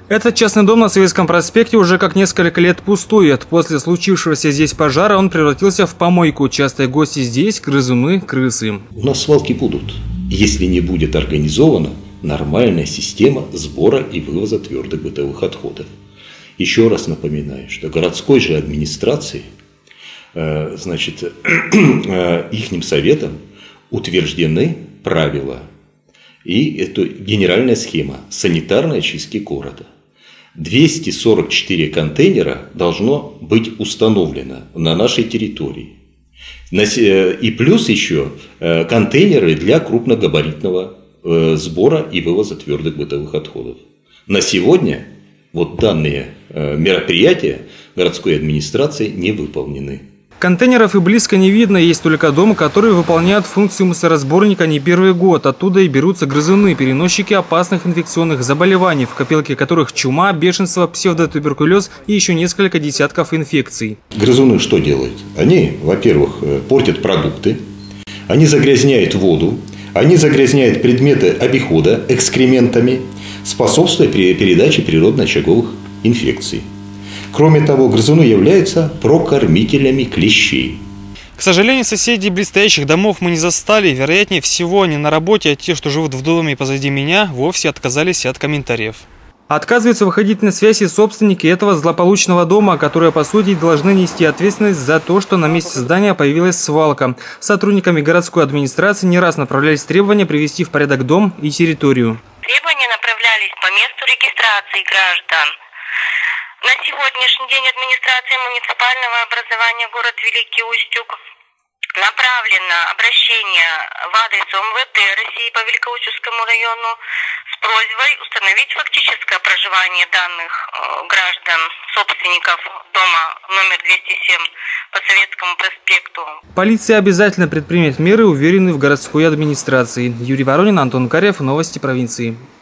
Этот частный дом на Советском проспекте уже как несколько лет пустует. После случившегося здесь пожара он превратился в помойку. Частые гости здесь – грызуны, крысы. У нас свалки будут, если не будет организована нормальная система сбора и вывоза твердых бытовых отходов. Еще раз напоминаю, что городской же администрации, ихним советом утверждены правила и это генеральная схема санитарной очистки города. 244 контейнера должно быть установлено на нашей территории. И плюс еще контейнеры для крупногабаритного сбора и вывоза твердых бытовых отходов. На сегодня вот данные мероприятия городской администрации не выполнены. Контейнеров и близко не видно, есть только дома, которые выполняют функцию мусоросборника не первый год. Оттуда и берутся грызуны, переносчики опасных инфекционных заболеваний, в копилке которых чума, бешенство, псевдотуберкулез и еще несколько десятков инфекций. Грызуны что делают? Они, во-первых, портят продукты, они загрязняют воду, они загрязняют предметы обихода экскрементами, способствуя передаче природно-очаговых инфекций. Кроме того, грызуны являются прокормителями клещей. К сожалению, соседей близстоящих домов мы не застали. Вероятнее всего, они на работе, а те, что живут в доме позади меня, вовсе отказались от комментариев. Отказываются выходить на связь и собственники этого злополучного дома, которые, по сути, должны нести ответственность за то, что на месте здания появилась свалка. Сотрудниками городской администрации не раз направлялись требования привести в порядок дом и территорию. Требования направлялись по месту регистрации граждан. На сегодняшний день администрация муниципального образования город Великий Устюг направлено обращение в адрес МВД России по Великоустюгскому району с просьбой установить фактическое проживание данных граждан, собственников дома номер 207 по Советскому проспекту. Полиция обязательно предпримет меры, уверены в городской администрации. Юрий Воронин, Антон Карев, новости провинции.